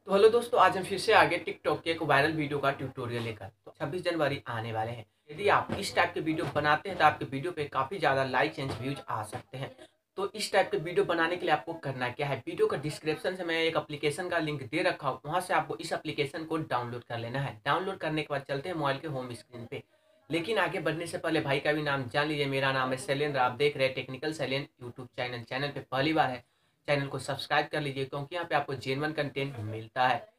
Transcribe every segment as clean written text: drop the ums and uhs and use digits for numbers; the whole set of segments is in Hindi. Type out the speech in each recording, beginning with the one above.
तो हेलो दोस्तों, आज हम फिर से आगे टिकटॉक के एक वायरल वीडियो का ट्यूटोरियल लेकर। तो 26 जनवरी आने वाले हैं। यदि आप इस टाइप के वीडियो बनाते हैं तो आपके वीडियो पे काफ़ी ज़्यादा लाइक्स एंड व्यूज आ सकते हैं। तो इस टाइप के वीडियो बनाने के लिए आपको करना क्या है, वीडियो का डिस्क्रिप्शन से मैं एक एप्लीकेशन का लिंक दे रखा हूँ, वहाँ से आपको इस एप्लीकेशन को डाउनलोड कर लेना है। डाउनलोड करने के बाद चलते हैं मोबाइल के होम स्क्रीन पे। लेकिन आगे बढ़ने से पहले भाई का भी नाम जान लीजिए। मेरा नाम है शैलेंद्र, आप देख रहे हैं technical Shailendra YouTube channel. Channel पे पहली बार है, चैनल को सब्सक्राइब कर लीजिए क्योंकि यहाँ पे आपको जेन्युइन कंटेंट मिलता है।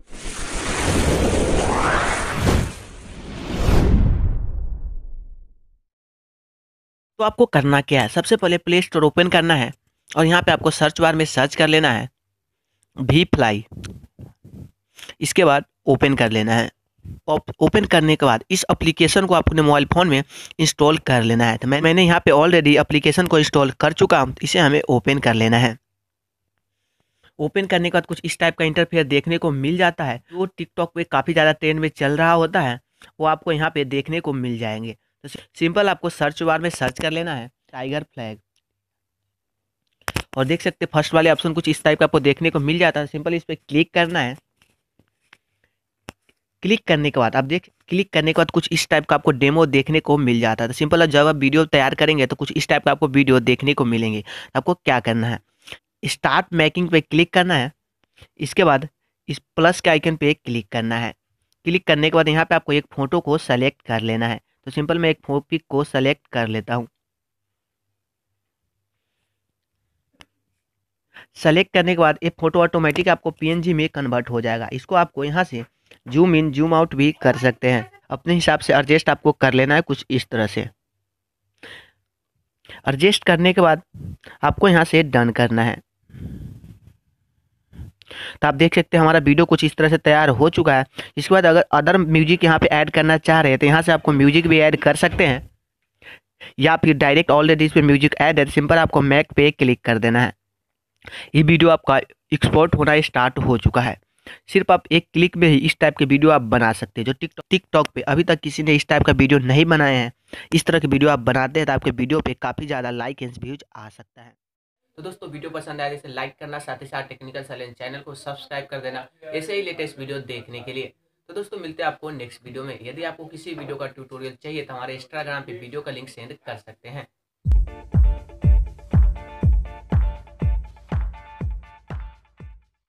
तो आपको करना क्या है, सबसे पहले प्ले स्टोर ओपन करना है और यहाँ पे आपको सर्च बार में सर्च कर लेना है भी फ्लाई। इसके बाद ओपन कर लेना है। ओपन करने के बाद इस एप्लीकेशन को अपने मोबाइल फ़ोन में इंस्टॉल कर लेना है। तो मैंने यहाँ पे ऑलरेडी एप्लीकेशन को इंस्टॉल कर चुका हूँ, इसे हमें ओपन कर लेना है। ओपन करने के बाद कुछ इस टाइप का इंटरफेस देखने को मिल जाता है। जो टिकटॉक पे काफ़ी ज़्यादा ट्रेंड में चल रहा होता है वो आपको यहाँ पे देखने को मिल जाएंगे। तो सिंपल आपको सर्च बार में सर्च कर लेना है टाइगर फ्लैग और देख सकते हैं फर्स्ट वाले ऑप्शन कुछ इस टाइप का आपको देखने को मिल जाता है। सिंपल इस पर क्लिक करना है। क्लिक करने के बाद क्लिक करने के बाद कुछ इस टाइप का आपको डेमो देखने को मिल जाता है। तो सिंपल जब आप वीडियो तैयार करेंगे तो कुछ इस टाइप का आपको वीडियो देखने को मिलेंगे। आपको क्या करना है, स्टार्ट मेकिंग पे क्लिक करना है। इसके बाद इस प्लस के आइकन पे क्लिक करना है। क्लिक करने के बाद यहाँ पे आपको एक फ़ोटो को सेलेक्ट कर लेना है। तो सिंपल मैं एक पिक को सेलेक्ट कर लेता हूँ। सेलेक्ट करने के बाद ये फ़ोटो ऑटोमेटिक आपको पीएनजी में कन्वर्ट हो जाएगा। इसको आपको यहाँ से जूम इन जूम आउट भी कर सकते हैं। अपने हिसाब से एडजस्ट आपको कर लेना है कुछ इस तरह से। एडजस्ट करने के बाद आपको यहाँ से डन करना है। तो आप देख सकते हैं हमारा वीडियो कुछ इस तरह से तैयार हो चुका है। इसके बाद अगर अदर म्यूजिक यहाँ पे ऐड करना चाह रहे हैं तो यहाँ से आपको म्यूजिक भी ऐड कर सकते हैं या फिर डायरेक्ट ऑलरेडी इस पर म्यूजिक ऐड है। सिंपल आपको मैक पे क्लिक कर देना है। ये वीडियो आपका एक्सपोर्ट होना स्टार्ट हो चुका है। सिर्फ आप एक क्लिक में ही इस टाइप के वीडियो आप बना सकते हैं। जो टिकटॉक पे अभी तक किसी ने इस टाइप का वीडियो नहीं बनाए हैं, इस तरह के वीडियो आप बनाते हैं तो आपके वीडियो पे काफ़ी ज़्यादा लाइक एंड व्यूज आ सकता है। तो दोस्तों वीडियो पसंद आए जैसे लाइक करना, साथ ही साथ टेक्निकल शैलेंद्र चैनल को सब्सक्राइब कर देना ऐसे ही लेटेस्ट वीडियो देखने के लिए। तो दोस्तों मिलते हैं आपको नेक्स्ट वीडियो में। यदि आपको किसी वीडियो का ट्यूटोरियल चाहिए तो हमारे इंस्टाग्राम पे वीडियो का लिंक सेंड कर सकते हैं।